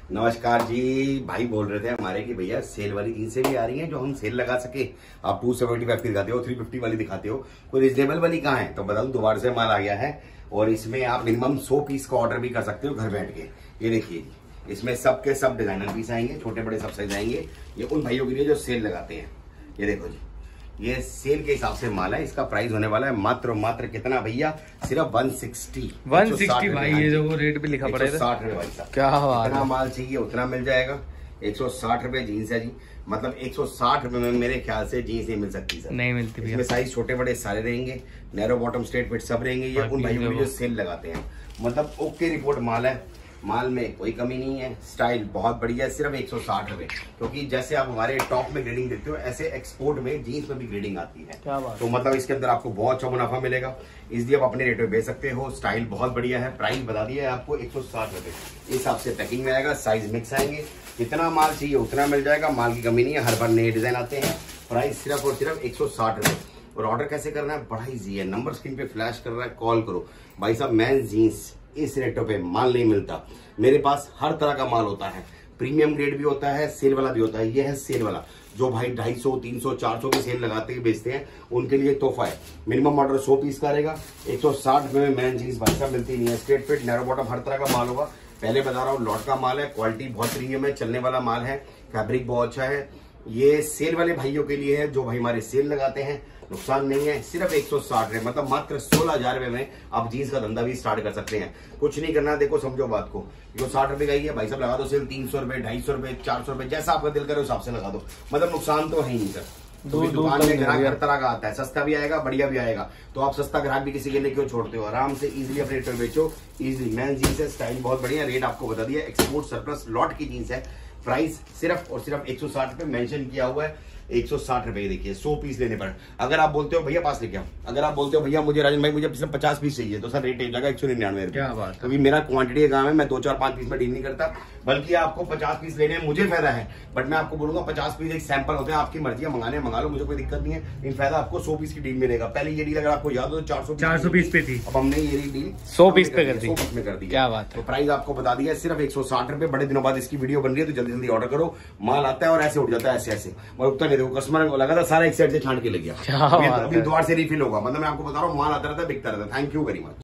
नमस्कार जी। भाई बोल रहे थे हमारे कि भैया सेल वाली जींसें भी आ रही हैं जो हम सेल लगा सके। आप 275 की दिखाते हो, 350 वाली दिखाते हो, कोई रिजनेबल वाली कहाँ है? तो बता दूं, दोबारा से माल आ गया है और इसमें आप मिनिमम 100 पीस का ऑर्डर भी कर सकते हो घर बैठ के। ये देखिए, इसमें सब के सब डिजाइनर पीस आएंगे, छोटे बड़े सब साइज आएंगे। ये उन भाइयों के लिए जो सेल लगाते हैं। ये देखो जी, ये सेल के हिसाब से माल है। इसका प्राइस होने वाला है मात्र मात्र कितना भैया? सिर्फ 160 भाई। ये जो वो रेट भी लिखा पड़ा है 160 रुपए भाई साहब। क्या बात जितना माल चाहिए उतना मिल जाएगा। 160 रुपए जीन्स है जी, मतलब 160 रुपए में मेरे ख्याल से जीन्स नहीं मिल सकती सर, नहीं मिलती भैया। इसमें साइज छोटे बड़े सारे रहेंगे, नैरो बॉटम स्ट्रेट फिट सब रहेंगे। ये उन भाइयों को जो सेल लगाते हैं, मतलब ओके रिपोर्ट माल है, माल में कोई कमी नहीं है, स्टाइल बहुत बढ़िया है। सिर्फ 160 रुपए, क्योंकि जैसे आप हमारे टॉप में ग्रेडिंग देखते हो, ऐसे एक्सपोर्ट में जीन्स में भी ग्रेडिंग आती है। तो मतलब इसके अंदर आपको बहुत अच्छा मुनाफा मिलेगा, इसलिए आप अपने रेट में बेच सकते हो। स्टाइल बहुत बढ़िया है, प्राइस बता दिया है आपको 160 रुपए। इस हिसाब से पैकिंग में आएगा, साइज मिक्स आएंगे, जितना माल चाहिए उतना मिल जाएगा, माल की कमी नहीं है, हर बार नए डिजाइन आते हैं। प्राइस सिर्फ और सिर्फ 160 रुपए। और ऑर्डर कैसे करना है? बड़ा ईजी है, नंबर स्क्रीन पे फ्लैश कर रहा है, कॉल करो। भाई साहब, मैं जीन्स इस रेटों पे माल नहीं मिलता। मेरे पास हर तरह का माल होता है, प्रीमियम ग्रेड भी होता है, सेल वाला भी होता है। ये है सेल वाला, जो भाई 250, 300, 400 की सेल लगाते हैं बेचते हैं, उनके लिए तोहफा है। मिनिमम ऑर्डर 100 पीस का रहेगा। 160 रुपए में मैन जीन्स भाई साहब मिलती नहीं है। स्ट्रेट फिट, नैरो बॉटम, हर तरह का माल होगा। पहले बता रहा हूँ, लॉट का माल है, क्वालिटी बहुत प्रीमियम है, चलने वाला माल है, फैब्रिक बहुत अच्छा है। ये सेल वाले भाइयों के लिए है जो भाई हमारे सेल लगाते हैं, नुकसान नहीं है। सिर्फ 160 रुपए, मतलब मात्र 16,000 रुपए में आप जीन्स का धंधा भी स्टार्ट कर सकते हैं। कुछ नहीं करना, देखो समझो बात को, जो 60 रुपए का ही है भाई साहब, लगा दो सेल 300 रुपए, 250 रुपए, 400 रुपए, जैसा आपका दिल करे उस हिसाब से लगा दो। मतलब नुकसान तो है ही नहीं सर। दुकान में ग्राहक हर तरह का आता है, सस्ता भी आएगा, बढ़िया भी आएगा। तो आप सस्ता ग्राहक भी किसी के लिए क्यों छोड़ते हो? आराम से इजीली अपने रेट में बेचो। इजीली मैन जीन्स है, स्टाइल बहुत बढ़िया, रेट आपको बता दिया, एक्सपोर्ट सरप्लस लॉट की जीन्स है। प्राइस सिर्फ और सिर्फ 160 रुपए मेंशन किया हुआ है। 160 रुपए देखिए, 100 पीस लेने पर। अगर आप बोलते हो भैया पास लेके आओ, अगर आप बोलते हो भैया मुझे राजन भाई मुझे सिर्फ 50 पीस चाहिए, तो सर रेट जाएगा 199 रुपए। क्योंकि मेरा क्वांटिटी का काम है, मैं 2, 4, 5 पीस में डील नहीं करता, बल्कि आपको 50 पीस लेने में मुझे फायदा है। बट मैं आपको बोलूंगा 50 पीस एक सैंपल होते हैं, आपकी मर्जी है, मंगाने मंगा लो, मुझे कोई दिक्कत नहीं है। इन फायदा आपको 100 पीस की डील मिलेगा। पहले ये डील अगर आपको याद हो 400 पीस पे थी, अब हमने ये डील 100 पीस पे कर दी, 100 पीस में कर दी। क्या बात है। तो प्राइस आपको बता दिया सिर्फ 160 रुपए। बड़े दिनों बाद इसकी वीडियो बन रही है, तो जल्दी जल्दी ऑर्डर करो। माल आता है और ऐसे उठ जाता है, ऐसे ऐसे, और उठता नहीं। देखो कस्टमर को लगा था सारा एक साइड से छांट के ले गया, अभी द्वार से रिफिल होगा। मतलब मैं आपको बता रहा हूँ, माल आता रहता है, बिकता रहता है। Thank you very much.